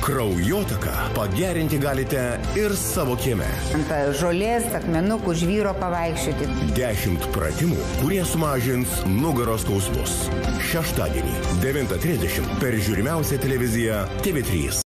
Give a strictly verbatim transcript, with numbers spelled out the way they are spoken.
Kraujotaką pagerinti galite ir savo kieme. Ant žolės, akmenukų, žvyro pavaikščioti. Dešimt pratimų, kurie sumažins nugaros skausmus. Šeštadienį devintą trisdešimt per žiūrimiausią televiziją T V trys.